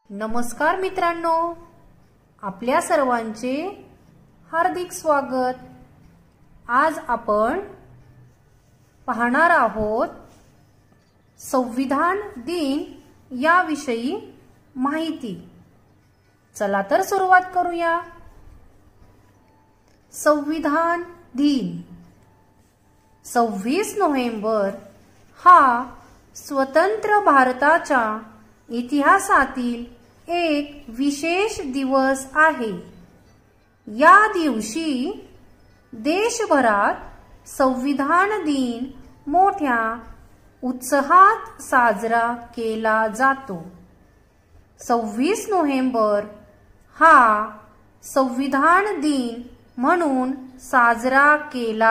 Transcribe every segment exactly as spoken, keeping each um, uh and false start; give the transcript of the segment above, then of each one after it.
नमस्कार मित्रांनो, आपल्या सर्वांचे हार्दिक स्वागत। आज आपण पाहणार आहोत संविधान दिन याविषयी माहिती। चला तर सुरुवात करूया। संविधान दिन सव्वीस नोव्हेंबर हा स्वतंत्र भारताच्या इतिहासातील एक विशेष दिवस आहे। या दिवशी देशभरात संविधान दिन मोठ्या उत्साहात साजरा केला जातो। सव्वीस नोव्हेंबर हा संविधान दिन म्हणून साजरा केला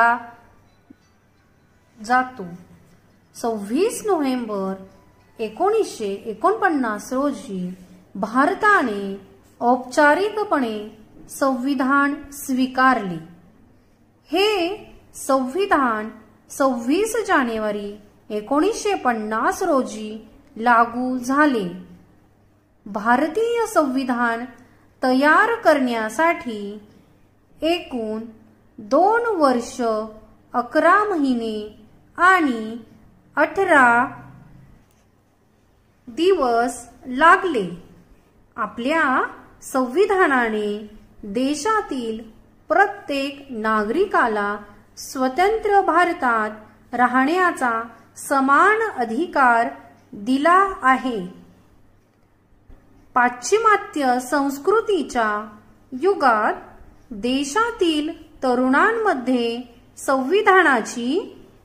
जातो। सव्वीस नोव्हेंबर एकोणीसशे एकोणपन्नास रोजी भारताने औपचारिकपणे संविधान स्वीकारले। हे संविधान सव्वीस जानेवारी एकोणीसशे पन्नास रोजी लागू झाले। भारतीय संविधान तयार करण्यासाठी एकूण दोन वर्ष अकरा महिने आणि अठरा दिवस लागले। आपल्या संविधानाने देशातील प्रत्येक नागरिकाला स्वतंत्र भारतात राहण्याचा समान अधिकार दिला आहे। पाश्चिमात्य संस्कृतीच्या युगात देशातील तरुणांमध्ये संविधानाची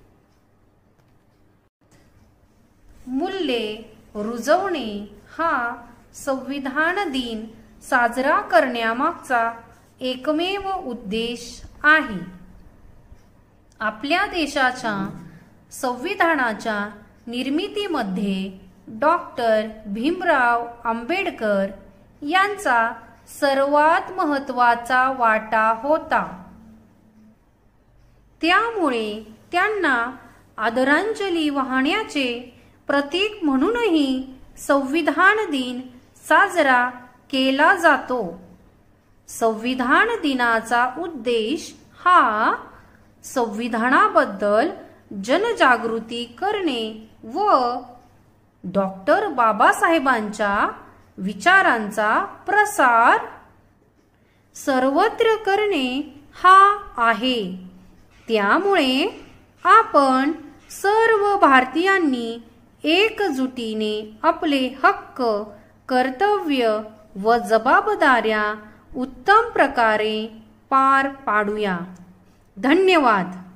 मूल्ये रुजवणे हा संविधान दिन साजरा करण्यामागचा एकमेव उद्देश आहे। आपल्या देशाच्या संविधानाच्या निर्मितीमध्ये डॉक्टर भीमराव आंबेडकर यांचा सर्वात महत्त्वाचा वाटा होता। त्यामुळे त्यांना आदरांजली वाहण्याचे प्रतीक म्हणूनही संविधान दिन साजरा केला जातो। संविधान दिनाचा उद्देश हा संविधानाबद्दल जनजागृती करणे व डॉक्टर बाबासाहेबांच्या विचारांचा प्रसार सर्वत्र करणे हा आहे। त्यामुळे आपण सर्व भारतीयांनी एकजुटीने आपले हक्क, कर्तव्य व जबाबदाऱ्या उत्तम प्रकारे पार पाडूया। धन्यवाद।